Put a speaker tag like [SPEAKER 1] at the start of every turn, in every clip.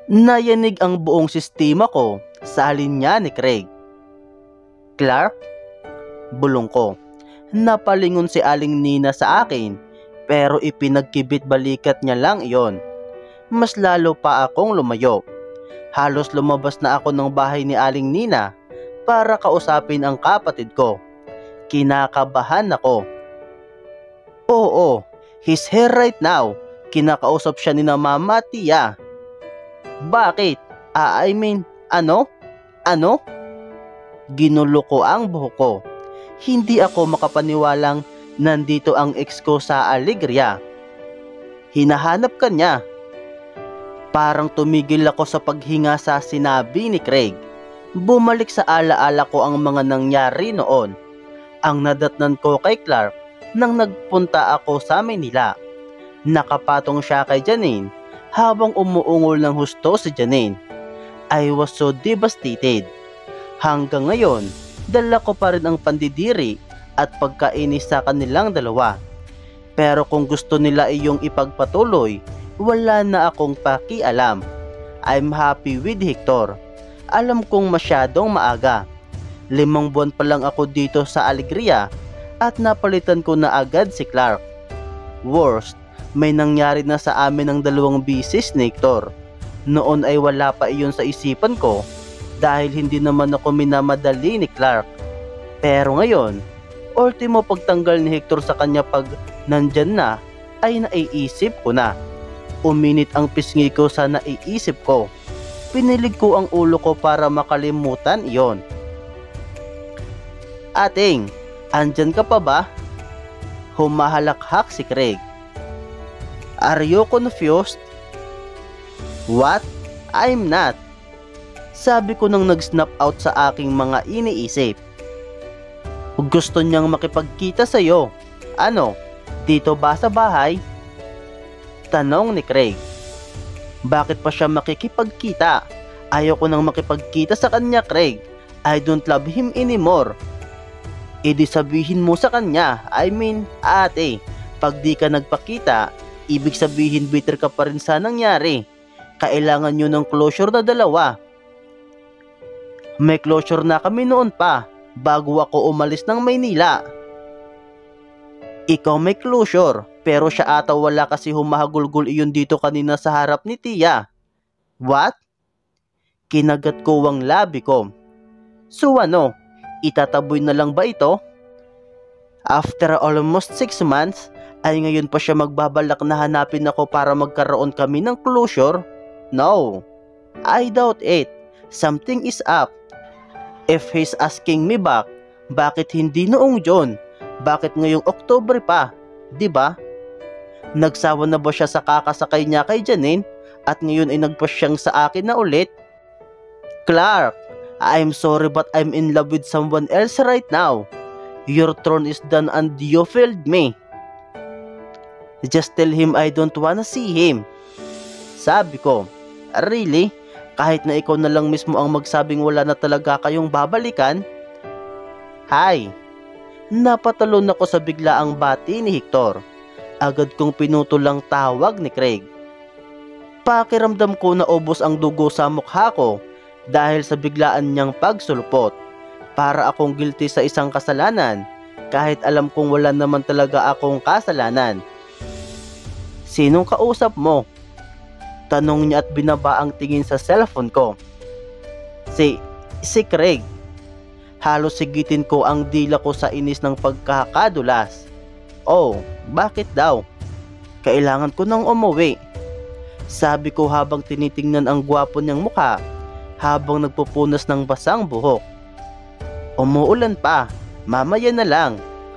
[SPEAKER 1] Nayanig ang buong sistema ko sa linya ni Craig. "Clark?" Bulong ko. Napalingon si Aling Nina sa akin, pero ipinagkibit balikat niya lang iyon. Mas lalo pa akong lumayo. Halos lumabas na ako ng bahay ni Aling Nina para kausapin ang kapatid ko. Kinakabahan ako. Oo, he's here right now. Kinakausap siya ni na Mama at Tia. Bakit? Ano? Ano? Ginulo ko ang buhok ko. Hindi ako makapaniwalang nandito ang ex ko sa Alegria. Hinahanap ka niya. Parang tumigil ako sa paghinga sa sinabi ni Craig. Bumalik sa alaala ko ang mga nangyari noon. Ang nadatnan ko kay Clark nang nagpunta ako sa Manila. Nakapatong siya kay Janine habang umuungol ng husto si Janine. I was so devastated. Hanggang ngayon, dala ko pa rin ang pandidiri at pagkainis sa kanilang dalawa. Pero kung gusto nila iyong ipagpatuloy, wala na akong pakialam. I'm happy with Hector. Alam kong masyadong maaga. 5 buwan pa lang ako dito sa Alegria at napalitan ko na agad si Clark. Worst, may nangyari na sa amin ng 2 bisis ni Hector. Noon ay wala pa iyon sa isipan ko dahil hindi naman ako minamadali ni Clark. Pero ngayon, ultimo pagtanggal ni Hector sa kanya pag nandyan na ay naiisip ko na. Uminit ang pisngi ko sa naiisip ko. Pinilig ko ang ulo ko para makalimutan iyon. Ating, andyan ka pa ba? Humahalakhak si Craig. Are you confused? What? I'm not. Sabi ko nang nag-snap out sa aking mga iniisip. Gusto niyang makipagkita sa'yo. Ano? Dito ba sa bahay? Tanong ni Craig. Bakit pa siya makikipagkita? Ayoko nang makipagkita sa kanya, Craig. I don't love him anymore. Edi sabihin mo sa kanya, ate, pag di ka nagpakita, ibig sabihin bitter ka pa rin sa nangyari. Kailangan nyo ng closure na dalawa. May closure na kami noon pa, bago ako umalis ng Maynila. Ikaw may closure, pero siya ata wala kasi humahagulgol iyon dito kanina sa harap ni Tia. What? Kinagat ko ang labi ko. So ano, itataboy na lang ba ito? After almost 6 months, ay ngayon pa siya magbabalak na hanapin ako para magkaroon kami ng closure? No, I doubt it. Something is up. If he's asking me back, bakit hindi noong June? Bakit ngayong October pa? Diba? Nagsawa na ba siya sa kakasakay niya kay Janine at ngayon ay nagpasyang sa akin na ulit? Clark, I'm sorry but I'm in love with someone else right now. Your turn is done and you failed me. Just tell him I don't wanna see him. Sabi ko, really? Kahit na ikaw na lang mismo ang magsabing wala na talaga kayong babalikan? Hi. Napatalon ako sa biglaang bati ni Hector. Agad kong pinutol ang tawag ni Craig. Pakiramdam ko na ubos ang dugo sa mukha ko dahil sa biglaan niyang pagsulpot. Para akong guilty sa isang kasalanan kahit alam kong wala naman talaga akong kasalanan. Sinong kausap mo? Tanong niya at binaba ang tingin sa cellphone ko. Si Craig. Halos sigitin ko ang dila ko sa inis ng pagkakadulas. Oh, bakit daw? Kailangan ko nang umuwi. Sabi ko habang tinitingnan ang gwapo niyang mukha habang nagpupunas ng basang buhok. Umuulan pa, mamaya na lang.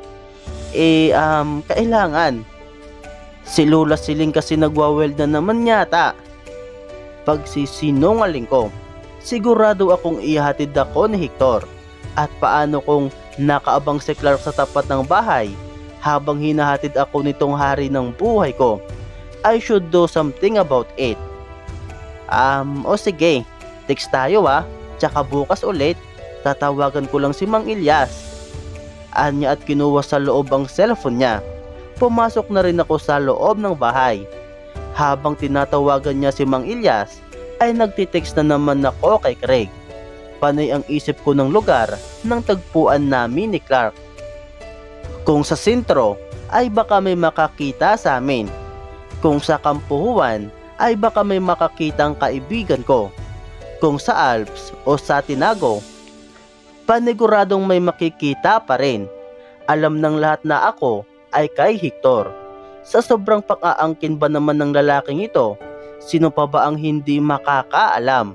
[SPEAKER 1] Kailangan. Si Lola Siling kasi nagwaweld na naman yata. Pagsisinungaling ko, sigurado akong ihatid ako ni Hector. At paano kung nakaabang si Clark sa tapat ng bahay habang hinahatid ako nitong hari ng buhay ko? I should do something about it. O sige, text tayo tsaka bukas ulit, tatawagan ko lang si Mang Ilyas. Anya at kinuha sa loob ang cellphone niya. Pumasok na rin ako sa loob ng bahay. Habang tinatawagan niya si Mang Ilyas, ay nagtitext na naman ako kay Craig. Panay ang isip ko ng lugar ng tagpuan namin ni Clark. Kung sa sentro ay baka may makakita sa amin. Kung sa kampuhuan ay baka may makakitang kaibigan ko. Kung sa Alps o sa Tinago, paniguradong may makikita pa rin. Alam ng lahat na ako ay kay Hector. Sa sobrang pang-aangkin ba naman ng lalaking ito, sino pa ba ang hindi makakaalam?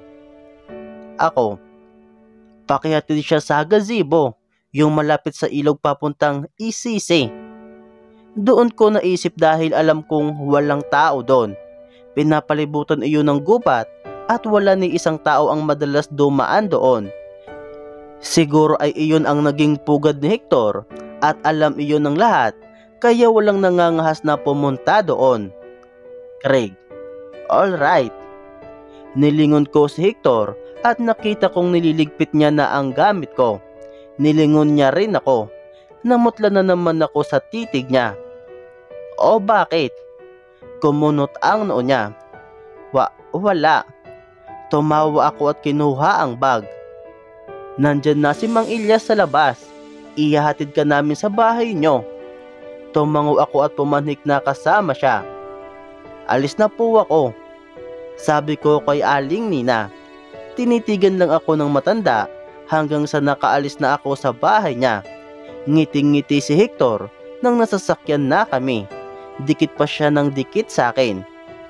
[SPEAKER 1] Ako, pakihatid siya sa gazebo, yung malapit sa ilog papuntang ECC. Doon ko naisip dahil alam kong walang tao doon. Pinapalibutan iyon ng gubat at wala ni isang tao ang madalas dumaan doon. Siguro ay iyon ang naging pugad ni Hector at alam iyon ng lahat, kaya walang nangangahas na pumunta doon. Craig, alright. Nilingon ko si Hector at nakita kong nililigpit niya na ang gamit ko. Nilingon niya rin ako. Namutla na naman ako sa titig niya. O bakit? Kumunot ang noo niya. Wala. Tumawa ako at kinuha ang bag. Nandyan na si Mang Ilyas sa labas. Ihahatid ka namin sa bahay nyo. Tumango ako at pumanhik na kasama siya. Alis na po ako. Sabi ko kay Aling Nina. Tinitigan lang ako ng matanda hanggang sa nakaalis na ako sa bahay niya. Ngiting-ngiti si Hector nang nasasakyan na kami. Dikit pa siya ng dikit sa akin.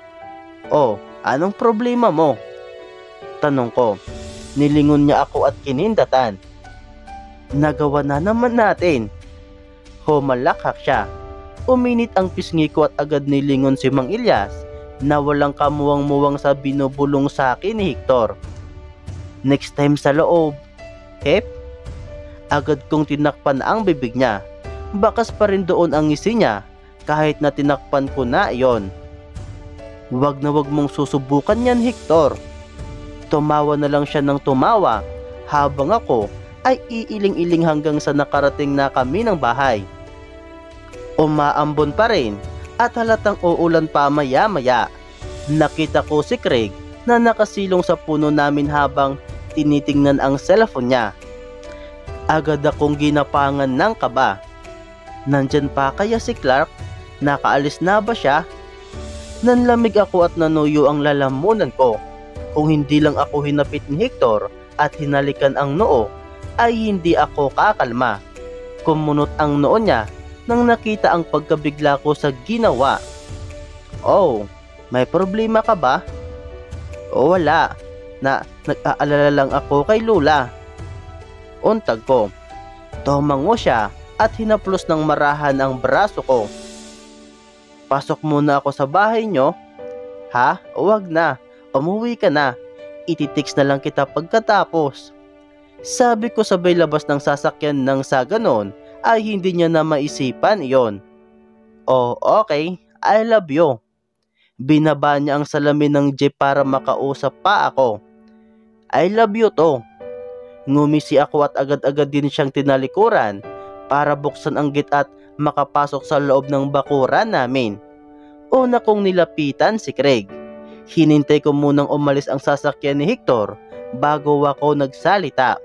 [SPEAKER 1] Oh, anong problema mo? Tanong ko. Nilingon niya ako at kinindatan. Nagawa na naman natin. Humalakhak siya. Uminit ang pisngi ko at agad nilingon si Mang Ilyas na walang kamuwang-muwang sa binubulong sa akin ni Hector. Next time sa loob. Hep? Agad kong tinakpan ang bibig niya. Bakas pa rin doon ang ngisi niya kahit na tinakpan ko na iyon. Wag na wag mong susubukan yan, Hector. Tumawa na lang siya ng tumawa habang ako ay iiling-iling hanggang sa nakarating na kami ng bahay. Umaambon pa rin at halatang uulan pa maya-maya. Nakita ko si Craig na nakasilong sa puno namin habang tinitingnan ang cellphone niya. Agad akong ginapangan ng kaba. Nandyan pa kaya si Clark? Nakaalis na ba siya? Nanlamig ako at nanuyo ang lalamunan ko. Kung hindi lang ako hinapit ni Hector at hinalikan ang noo, ay hindi ako kakalma. Kumunot ang noo niya nang nakita ang pagkabigla ko sa ginawa. Oh, may problema ka ba? O wala, nag-aalala lang ako kay Lola. Untag ko. Tumango siya at hinaplos ng marahan ang braso ko. Pasok muna ako sa bahay nyo. Ha? Huwag na. Umuwi ka na. Ititext na lang kita pagkatapos. Sabi ko sabay labas ng sasakyan nang sa ganon ay hindi niya na maisipan iyon. Oh, okay. I love you. Binaba niya ang salamin ng jeep para makausap pa ako. I love you to. Ngumisi ako at agad-agad din siyang tinalikuran para buksan ang gate at makapasok sa loob ng bakuran namin. Una kong nilapitan si Craig. Hinintay ko munang umalis ang sasakyan ni Hector bago ako nagsalita.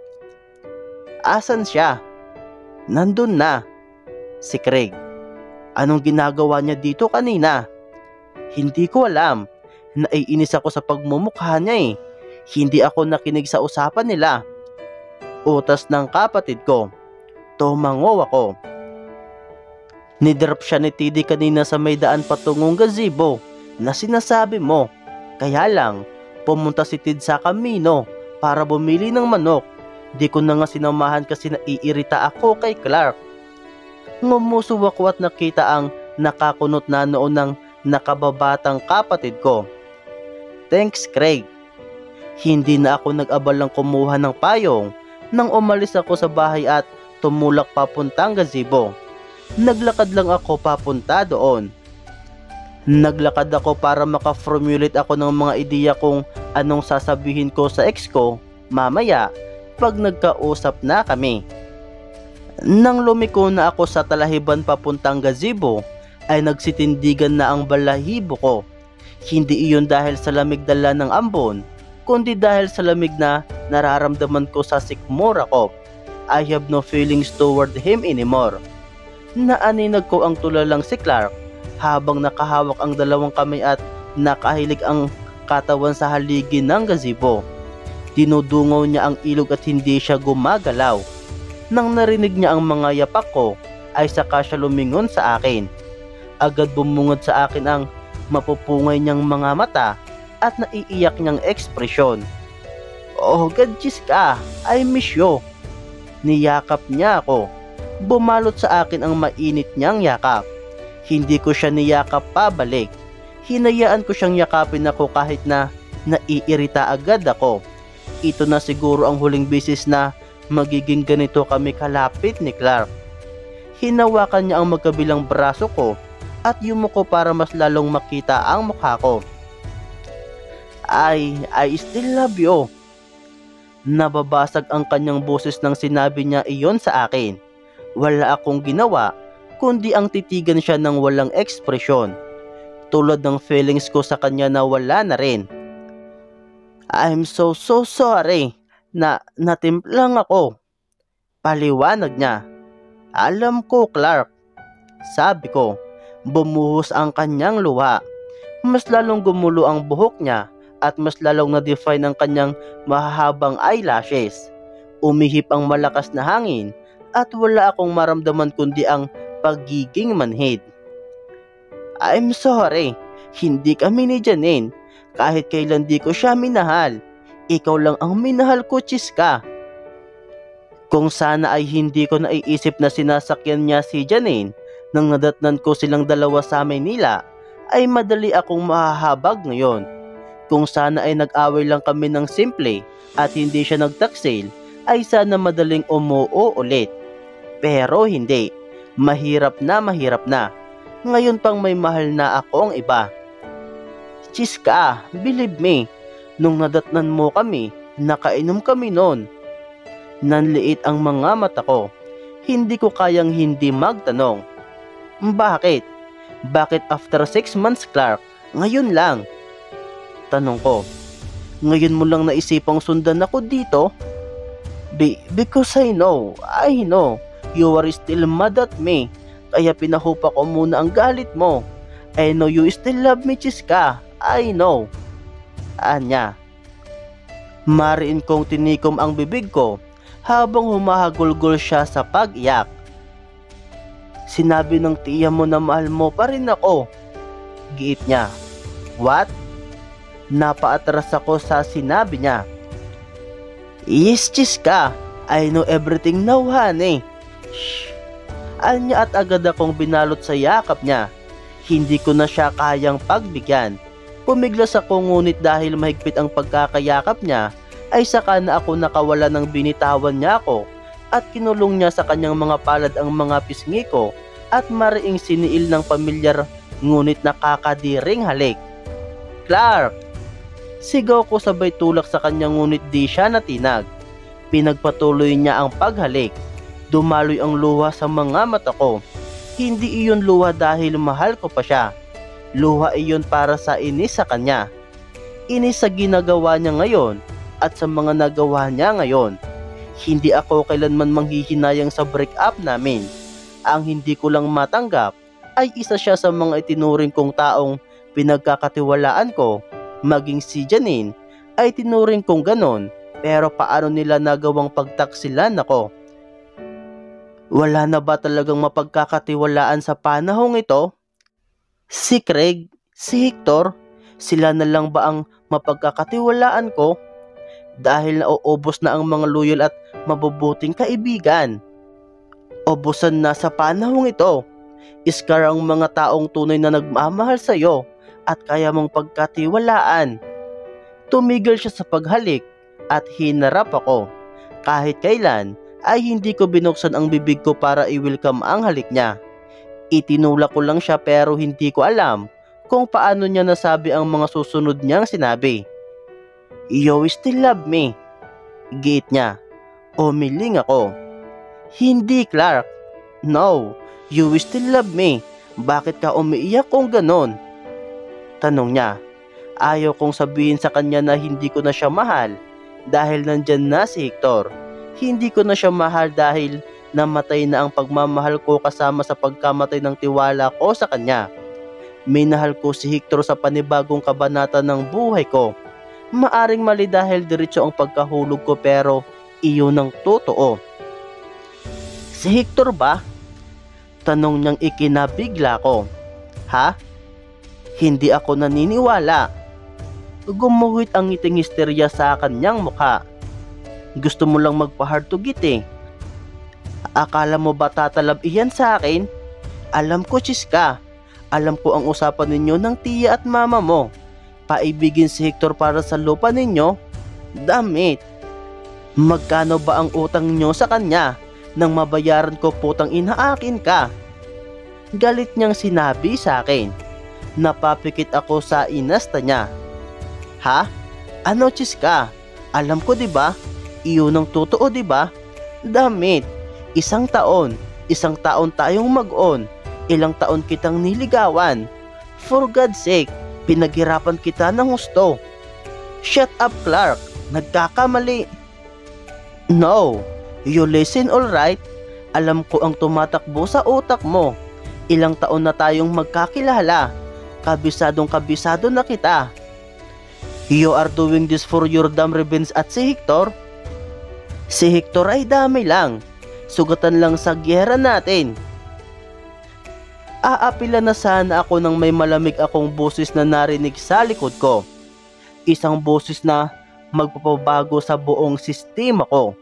[SPEAKER 1] Asan siya? Nandun na. Si Craig. Anong ginagawa niya dito kanina? Hindi ko alam. Naiinis ako sa pagmumukha niya eh. Hindi ako nakinig sa usapan nila. Utas ng kapatid ko. Tumango ako. Nidrop siya ni Tiddy kanina sa may daan patungong gazebo na sinasabi mo. Kaya lang, pumunta si Tid sa Camino para bumili ng manok. Di ko na nga sinamahan kasi naiirita ako kay Clark. Ngumuso ako at nakita ang nakakunot na noon ng nakababatang kapatid ko. Thanks, Craig. Hindi na ako nag-abalang kumuha ng payong nang umalis ako sa bahay at tumulak papuntang gazebo. Naglakad lang ako papunta doon. Naglakad ako para maka-formulate ako ng mga ideya kung anong sasabihin ko sa ex ko mamaya pag nagkausap na kami. Nang lumiko na ako sa talahiban papuntang gazebo, ay nagsitindigan na ang balahibo ko. Hindi iyon dahil sa lamig dala ng ambon, kundi dahil sa lamig na nararamdaman ko sa sikmura ko. I have no feelings toward him anymore. Naaninag ko ang tulalang si Clark habang nakahawak ang dalawang kamay at nakahilig ang katawan sa haligi ng gazebo. Dinudungaw niya ang ilog at hindi siya gumagalaw. Nang narinig niya ang mga yapak ko, ay saka siya lumingon sa akin. Agad bumungad sa akin ang mapupungay niyang mga mata at naiiyak niyang ekspresyon. Oh God, Chiska, I miss you. Niyakap niya ako. Bumalot sa akin ang mainit niyang yakap. Hindi ko siya niyakap pabalik. Hinayaan ko siyang yakapin ako kahit na naiirita agad ako. Ito na siguro ang huling beses na magiging ganito kami kalapit ni Clark. Hinawakan niya ang magkabilang braso ko at yumuko para mas lalong makita ang mukha ko. I still love you. Nababasag ang kanyang boses nang sinabi niya iyon sa akin. Wala akong ginawa, kundi ang titigan siya ng walang ekspresyon. Tulad ng feelings ko sa kanya na wala na rin. I'm so sorry na natimplang ako. Paliwanag niya. Alam ko, Clark. Sabi ko. Bumuhos ang kanyang luha. Mas lalong gumulo ang buhok niya at mas lalong na-define ang kanyang mahahabang eyelashes. Umihip ang malakas na hangin at wala akong maramdaman kundi ang pagiging manhid. I'm sorry, hindi kami ni Janine. Kahit kailan di ko siya minahal. Ikaw lang ang minahal ko, Chiska. Kung sana ay hindi ko naiisip na sinasakyan niya si Janine nang nadatnan ko silang dalawa sa Maynila, ay madali akong mahahabag ngayon. Kung sana ay nag-away lang kami ng simple at hindi siya nagtaksil, ay sana madaling umuo ulit. Pero hindi. Mahirap na. Ngayon pang may mahal na akong iba. Chiska, believe me, nung nadatnan mo kami, nakainom kami noon. Nanliit ang mga mata ko. Hindi ko kayang hindi magtanong. Bakit? Bakit after 6 months, Clark? Ngayon lang. Tanong ko. Ngayon mo lang naisipang sundan ako dito? Because I know, you are still mad at me. Kaya pinahupa ko muna ang galit mo. I know you still love me, Chiska. I know. Anya. Mariin kong tinikom ang bibig ko habang humahagulgol siya sa pag-iyak. Sinabi ng tiya mo na mahal mo pa rin ako. Giit niya. What? Napaatras ako sa sinabi niya. Yes, Chiska. I know everything now, honey. Shh. Anya at agad akong binalot sa yakap niya. Hindi ko na siya kayang pagbigyan. Pumiglas ako ngunit dahil mahigpit ang pagkakayakap niya, ay saka na ako nakawala ng binitawan niya ako at kinulong niya sa kanyang mga palad ang mga pisngi ko at mariing siniil ng pamilyar ngunit nakakadiring halik. Clark! Sigaw ko sabay tulak sa kanya ngunit di siya natinag. Pinagpatuloy niya ang paghalik. Dumaloy ang luha sa mga mata ko. Hindi iyon luha dahil mahal ko pa siya. Luha iyon para sa inis sa kanya. Inis sa ginagawa niya ngayon at sa mga nagawa niya ngayon. Hindi ako kailanman manghihinayang sa break-up namin. Ang hindi ko lang matanggap ay isa siya sa mga itinuring kong taong pinagkakatiwalaan ko. Maging si Janine ay tinuring kong ganon, pero paano nila nagawang pagtaksilan ako? Wala na ba talagang mapagkakatiwalaan sa panahong ito? Si Craig, si Hector, sila na lang ba ang mapagkakatiwalaan ko? Dahil nauubos na ang mga loyal at mabubuting kaibigan. Ubusan na sa panahong ito. Iskar ang mga taong tunay na nagmamahal sa iyo at kaya mong pagkatiwalaan. Tumigil siya sa paghalik at hinarap ako. Kahit kailan ay hindi ko binuksan ang bibig ko para i-welcome ang halik niya. Itinulak ko lang siya pero hindi ko alam kung paano niya nasabi ang mga susunod niyang sinabi. You still love me. Giit niya. Umiling ako. Hindi, Clark. No, you still love me. Bakit ka umiiyak kung ganon? Tanong niya. Ayaw kong sabihin sa kanya na hindi ko na siya mahal dahil nandyan na si Hector. Hindi ko na siya mahal dahil namatay na ang pagmamahal ko kasama sa pagkamatay ng tiwala ko sa kanya. Minahal ko si Hector sa panibagong kabanata ng buhay ko. Maaring mali dahil diretso ang pagkahulog ko pero iyon ang totoo. Si Hector ba? Tanong niyang ikinabigla ko. Ha? Hindi ako naniniwala. Gumuhit ang ngiting histerya sa kanyang mukha. Gusto mo lang magpa-hard to get eh. Akala mo ba tatalab iyan sa akin? Alam ko, Chiska. Alam ko ang usapan ninyo ng tiya at mama mo. Paibigin si Hector para sa lupa ninyo? Damit. Magkano ba ang utang nyo sa kanya? Nang mabayaran ko putang ina akin ka. Galit niyang sinabi sa akin. Napapikit ako sa inasta niya. Ha? Ano, Chiska? Alam ko, 'di ba? Iyon ang totoo, 'di ba? Damit. Isang taon tayong mag-on. Ilang taon kitang niligawan. For God's sake, pinaghirapan kita ng gusto. Shut up, Clark. Nagkakamali. No, you listen, alright? Alam ko ang tumatakbo sa utak mo. Ilang taon na tayong magkakilala. Kabisado na kita. You are doing this for your damn revenge at si Hector? Si Hector ay damay lang. Sugatan lang sa giyera natin. Aapila na sana ako nang may malamig akong boses na narinig sa likod ko. Isang boses na magpapabago sa buong sistema ko.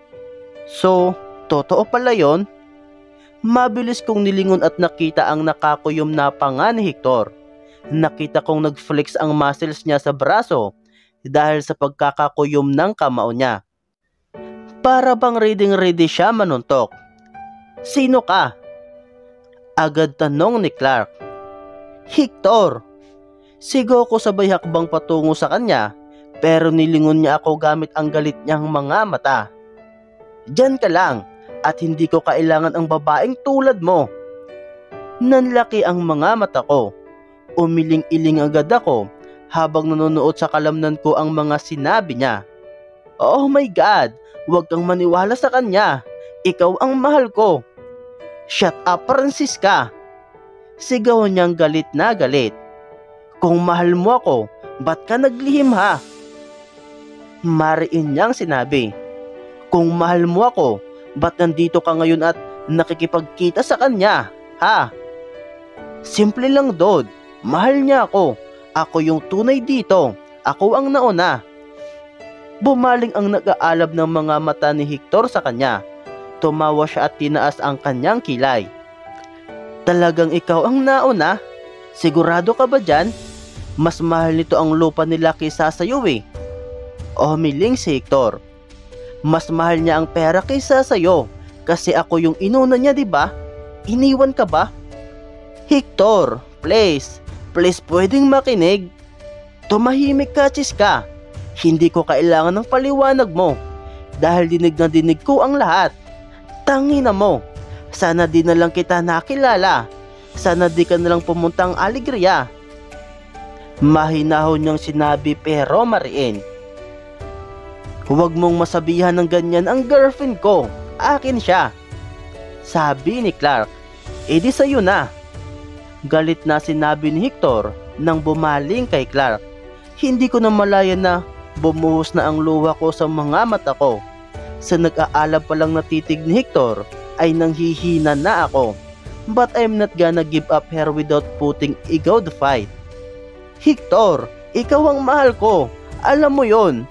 [SPEAKER 1] So, totoo pala yon? Mabilis kong nilingon at nakita ang nakakuyom na panga ni Hector. Nakita kong nag-flex ang muscles niya sa braso dahil sa pagkakakuyom ng kamao niya. Para bang ready siya manuntok. Sino ka? Agad tanong ni Clark. Hector. Sigaw ko sabay hakbang patungo sa kanya pero nilingon niya ako gamit ang galit niyang mga mata. Diyan ka lang at hindi ko kailangan ang babaeng tulad mo. Nanlaki ang mga mata ko. Umiling-iling agad ako habang nanonood sa kalamnan ko ang mga sinabi niya. Oh my God! Huwag kang maniwala sa kanya. Ikaw ang mahal ko. Shut up, Francisca! Sigaw niyang galit na galit. Kung mahal mo ako, ba't ka naglihim ha? Mariin niyang sinabi. Kung mahal mo ako, ba't nandito ka ngayon at nakikipagkita sa kanya? Ha? Simple lang, Dod. Mahal niya ako. Ako yung tunay dito. Ako ang nauna. Bumaling ang nag-aalab ng mga mata ni Hector sa kanya. Tumawa siya at tinaas ang kanyang kilay. Talagang ikaw ang nauna? Sigurado ka ba dyan? Mas mahal nito ang lupa nila kaysa sa'yo eh. Umiling si Hector. Mas mahal niya ang pera kaysa sa'yo kasi ako yung inuna niya, di ba? Iniwan ka ba? Hector, please pwedeng makinig. Tumahimik ka, Chiska. Hindi ko kailangan ng paliwanag mo dahil dinig na dinig ko ang lahat. Tangina mo. Sana di na lang kita nakilala. Sana di ka na lang pumuntang Alegria. Mahinahon niyang sinabi pero mariin. Huwag mong masabihan ng ganyan ang girlfriend ko. Akin siya. Sabi ni Clark. Edi sa'yo na. Galit na sinabi ni Hector nang bumaling kay Clark. Hindi ko na malaya na bumuhos na ang luha ko sa mga mata ko. Sa nag-aalab pa lang na titig ni Hector ay nanghihina na ako. But I'm not gonna give up her without putting ego the fight. Hector, ikaw ang mahal ko. Alam mo yon.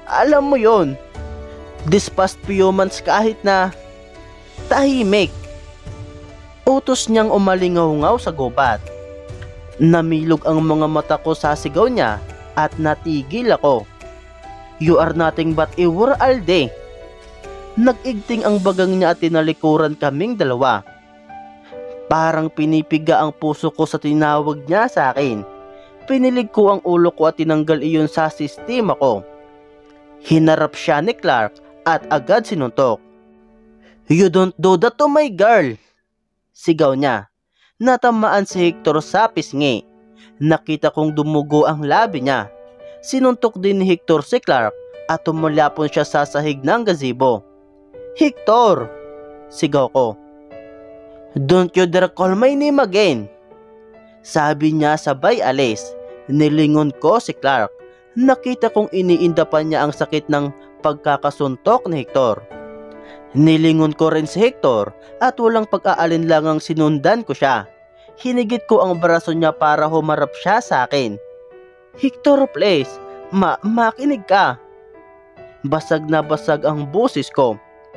[SPEAKER 1] This past few months kahit na tahimik. Utos niyang umalingaw-ngaw sa gubat. Namilog ang mga mata ko sa sigaw niya at natigil ako. You are nothing but a Alde. Nag-igting ang bagang niya at tinalikuran kaming dalawa. Parang pinipiga ang puso ko sa tinawag niya sa akin. Pinilig ko ang ulo ko at tinanggal iyon sa sistema ko. Hinarap siya ni Clark at agad sinuntok. You don't do that to my girl! Sigaw niya. Natamaan si Hector sa pisngi. Nakita kong dumugo ang labi niya. Sinuntok din ni Hector si Clark at tumulapon siya sa sahig ng gazebo. "Hector!" sigaw ko. "Don't you dare call my name again!" sabi niya sabay alis. Nilingon ko si Clark. Nakita kong iniinda pa niya ang sakit ng pagkakasuntok ni Hector. Nilingon ko rin si Hector at walang pag-aalinlangang sinundan ko siya. Hinigit ko ang braso niya para humarap siya sa akin. "Hector, please, makinig ka." Basag na basag ang boses ko.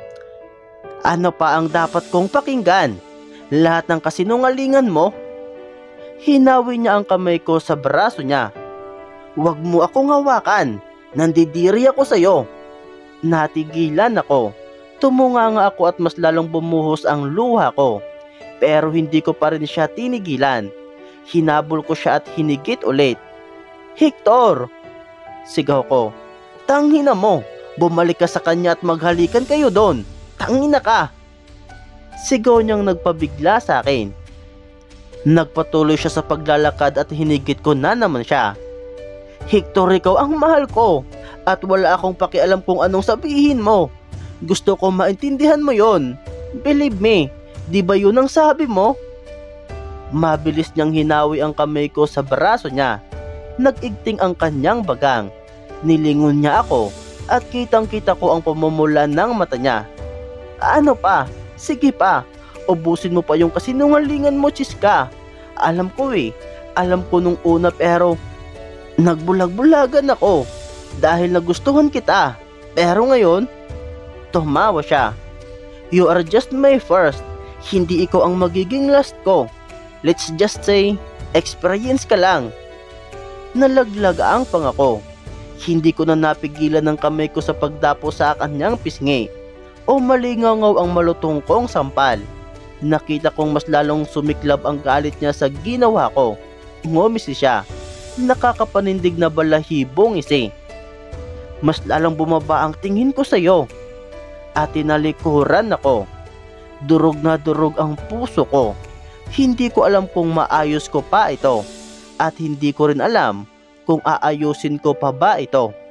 [SPEAKER 1] "Ano pa ang dapat kong pakinggan? Lahat ng kasinungalingan mo?" Hinawi niya ang kamay ko sa braso niya. "Huwag mo akong hawakan. Nandidiri ako sa'yo." Natigilan ako. Tumunganga ako at mas lalong bumuhos ang luha ko. Pero hindi ko pa rin siya tinigilan. Hinabol ko siya at hinigit ulit. "Hector!" sigaw ko. "Tangina mo! Bumalik ka sa kanya at maghalikan kayo doon! Tangina ka!" Sigaw niyang nagpabigla sa akin. Nagpatuloy siya sa paglalakad at hinigit ko na naman siya. "Hector, ikaw ang mahal ko at wala akong pakialam kung anong sabihin mo. Gusto ko maintindihan mo yon. Believe me, di ba yun ang sabi mo?" Mabilis niyang hinawi ang kamay ko sa braso niya. Nag-igting ang kanyang bagang. Nilingon niya ako at kitang-kita ko ang pamumula ng mata niya. "Ano pa? Sige pa. Ubusin mo pa yung kasinungalingan mo, Chiska. Alam ko Alam ko nung una pero nagbulag-bulagan ako dahil nagustuhan kita. Pero ngayon..." Tumawa siya. "You are just my first. Hindi ikaw ang magiging last ko. Let's just say, experience ka lang." Nalaglag ang pangako. Hindi ko na napigilan ng kamay ko sa pagdapo sa kanyang pisngi. O malingaw ang malutong kong sampal. Nakita kong mas lalong sumiklab ang galit niya sa ginawa ko. Ngumisi siya. Nakakapanindig na balahibong isi. "Mas lalong bumaba ang tingin ko sa iyo." At tinalikuran ako. Durog na durog ang puso ko. Hindi ko alam kung maayos ko pa ito. At hindi ko rin alam kung aayusin ko pa ba ito.